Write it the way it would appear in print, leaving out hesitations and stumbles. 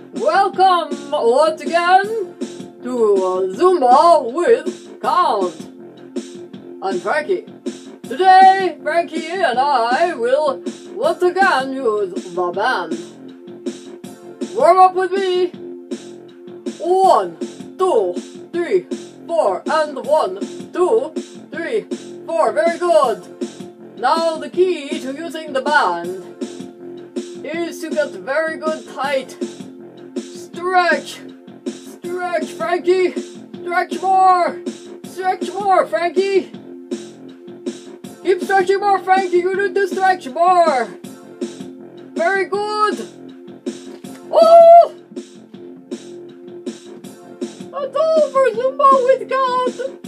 Welcome once again to Zumba with Count and Frankie. Today, Frankie and I will once again use the band. Warm up with me. 1, 2, 3, 4, and 1, 2, 3, 4. Very good. Now the key to using the band is to get very good tight. Stretch, Frankie. Stretch more, Frankie. Keep stretching more, Frankie. You need to stretch more. Very good. Oh! That's all for Zumba with Count.